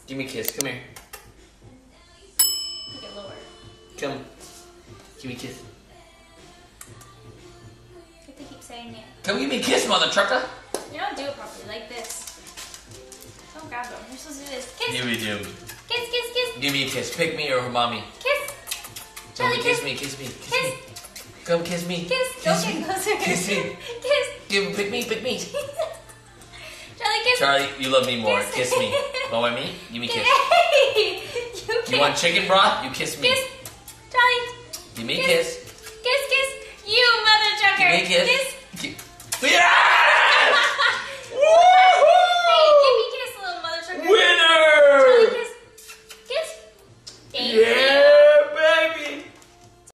Give me a kiss. Come here. Get lower. Come. Give me a kiss. You have to keep saying it. Come give me a kiss, mother trucker. You don't do it properly, like this. Don't grab them. You're supposed to do this. Kiss. Here we do. Kiss, kiss, kiss. Give me a kiss. Pick me or mommy. Kiss. Come Charlie, kiss me. Kiss me. Kiss me. Come kiss me. Kiss. Kiss Don't me. get closer. Kiss me. Kiss. Pick me. Pick me. Charlie, kiss. Charlie, you love me more. Kiss me. Don't me? Give me a kiss. Hey! You want chicken broth? You kiss me. Kiss. Charlie. Give me a kiss. Kiss, kiss. You mother trucker. Give me a kiss. Kiss.